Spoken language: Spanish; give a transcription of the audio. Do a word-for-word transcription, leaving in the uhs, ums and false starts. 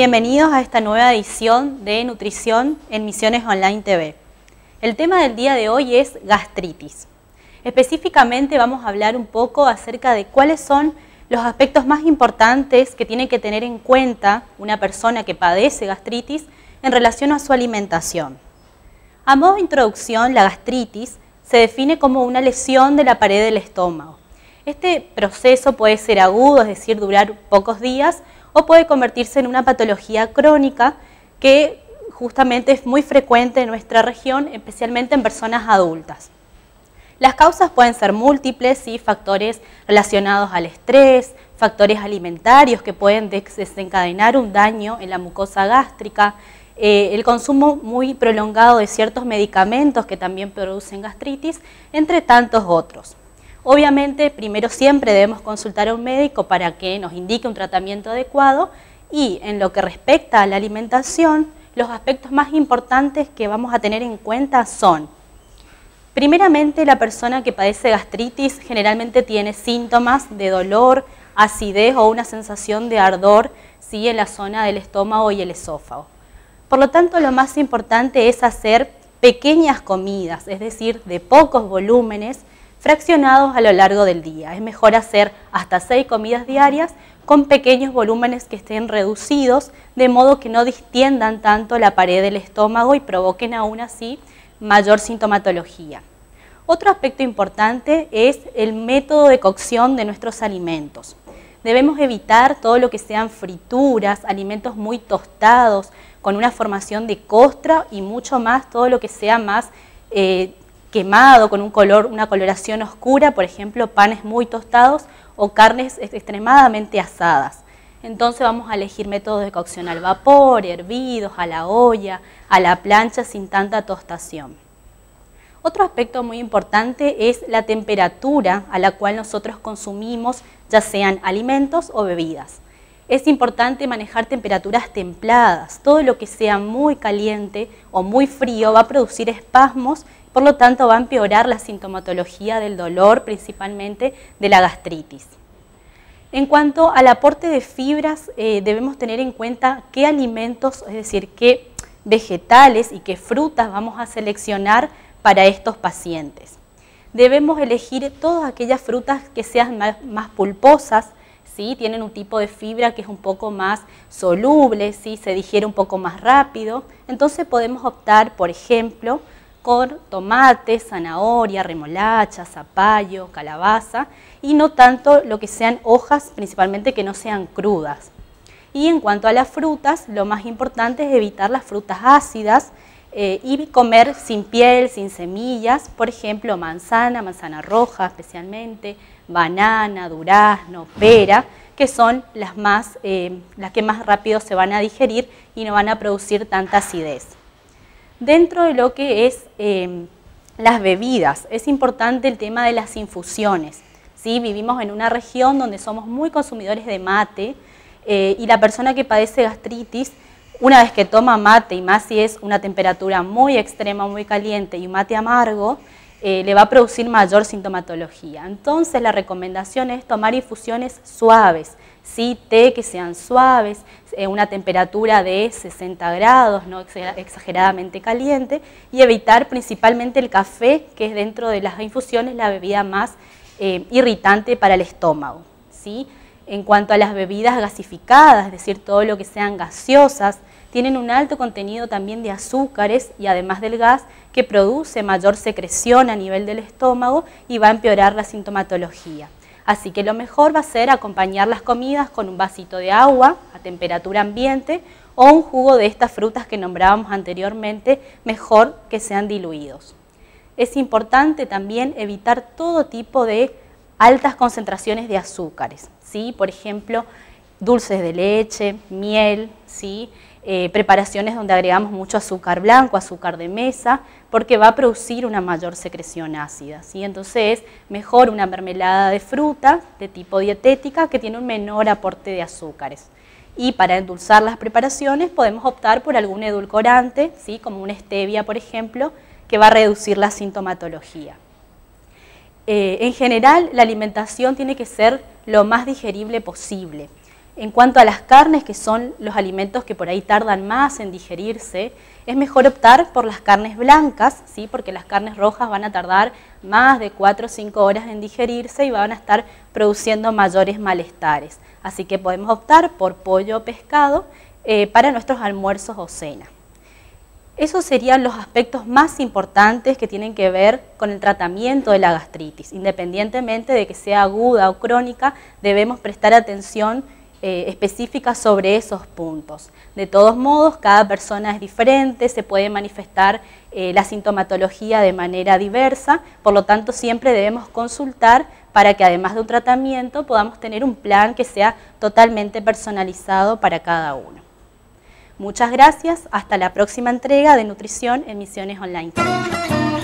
Bienvenidos a esta nueva edición de Nutrición en Misiones Online T V. El tema del día de hoy es gastritis. Específicamente vamos a hablar un poco acerca de cuáles son los aspectos más importantes que tiene que tener en cuenta una persona que padece gastritis en relación a su alimentación. A modo de introducción, la gastritis se define como una lesión de la pared del estómago. Este proceso puede ser agudo, es decir, durar pocos días, o puede convertirse en una patología crónica que justamente es muy frecuente en nuestra región, especialmente en personas adultas. Las causas pueden ser múltiples, ¿sí? Factores relacionados al estrés, factores alimentarios que pueden desencadenar un daño en la mucosa gástrica, eh, el consumo muy prolongado de ciertos medicamentos que también producen gastritis, entre tantos otros. Obviamente, primero siempre debemos consultar a un médico para que nos indique un tratamiento adecuado y en lo que respecta a la alimentación, los aspectos más importantes que vamos a tener en cuenta son: primeramente, la persona que padece gastritis generalmente tiene síntomas de dolor, acidez o una sensación de ardor, ¿sí? En la zona del estómago y el esófago. Por lo tanto, lo más importante es hacer pequeñas comidas, es decir, de pocos volúmenes, fraccionados a lo largo del día. Es mejor hacer hasta seis comidas diarias con pequeños volúmenes que estén reducidos, de modo que no distiendan tanto la pared del estómago y provoquen aún así mayor sintomatología. Otro aspecto importante es el método de cocción de nuestros alimentos. Debemos evitar todo lo que sean frituras, alimentos muy tostados, con una formación de costra y mucho más todo lo que sea más eh, quemado, con un color, una coloración oscura, por ejemplo, panes muy tostados o carnes extremadamente asadas. Entonces vamos a elegir métodos de cocción al vapor, hervidos, a la olla, a la plancha sin tanta tostación. Otro aspecto muy importante es la temperatura a la cual nosotros consumimos, ya sean alimentos o bebidas. Es importante manejar temperaturas templadas. Todo lo que sea muy caliente o muy frío va a producir espasmos, por lo tanto va a empeorar la sintomatología del dolor, principalmente de la gastritis. En cuanto al aporte de fibras, eh, debemos tener en cuenta qué alimentos, es decir, qué vegetales y qué frutas vamos a seleccionar para estos pacientes. Debemos elegir todas aquellas frutas que sean más, más pulposas, ¿sí? Tienen un tipo de fibra que es un poco más soluble, ¿sí? Se digiere un poco más rápido. Entonces podemos optar, por ejemplo, con tomate, zanahoria, remolacha, zapallo, calabaza, y no tanto lo que sean hojas, principalmente que no sean crudas. Y en cuanto a las frutas, lo más importante es evitar las frutas ácidas eh, y comer sin piel, sin semillas, por ejemplo, manzana, manzana roja especialmente, banana, durazno, pera, que son las, más, eh, las que más rápido se van a digerir y no van a producir tanta acidez. Dentro de lo que es eh, las bebidas, es importante el tema de las infusiones, ¿sí? Vivimos en una región donde somos muy consumidores de mate eh, y la persona que padece gastritis, una vez que toma mate, y más si es una temperatura muy extrema, muy caliente y un mate amargo, eh, le va a producir mayor sintomatología. Entonces la recomendación es tomar infusiones suaves, ¿sí? Té que sean suaves, eh, una temperatura de sesenta grados, no exageradamente caliente, y evitar principalmente el café, que es dentro de las infusiones la bebida más eh, irritante para el estómago, ¿sí? En cuanto a las bebidas gasificadas, es decir, todo lo que sean gaseosas, tienen un alto contenido también de azúcares y además del gas que produce mayor secreción a nivel del estómago y va a empeorar la sintomatología. Así que lo mejor va a ser acompañar las comidas con un vasito de agua a temperatura ambiente o un jugo de estas frutas que nombrábamos anteriormente, mejor que sean diluidos. Es importante también evitar todo tipo de altas concentraciones de azúcares, ¿sí? Por ejemplo, dulces de leche, miel, ¿sí? Eh, preparaciones donde agregamos mucho azúcar blanco, azúcar de mesa, porque va a producir una mayor secreción ácida, ¿sí? Entonces es mejor una mermelada de fruta de tipo dietética que tiene un menor aporte de azúcares. Y para endulzar las preparaciones podemos optar por algún edulcorante, ¿sí? Como una stevia, por ejemplo, que va a reducir la sintomatología. Eh, en general, la alimentación tiene que ser lo más digerible posible. En cuanto a las carnes, que son los alimentos que por ahí tardan más en digerirse, es mejor optar por las carnes blancas, ¿sí? Porque las carnes rojas van a tardar más de cuatro o cinco horas en digerirse y van a estar produciendo mayores malestares. Así que podemos optar por pollo o pescado eh, para nuestros almuerzos o cena. Esos serían los aspectos más importantes que tienen que ver con el tratamiento de la gastritis. Independientemente de que sea aguda o crónica, debemos prestar atención eh, específica sobre esos puntos. De todos modos, cada persona es diferente, se puede manifestar eh, la sintomatología de manera diversa, por lo tanto siempre debemos consultar para que además de un tratamiento podamos tener un plan que sea totalmente personalizado para cada uno. Muchas gracias, hasta la próxima entrega de Nutrición en Misiones Online.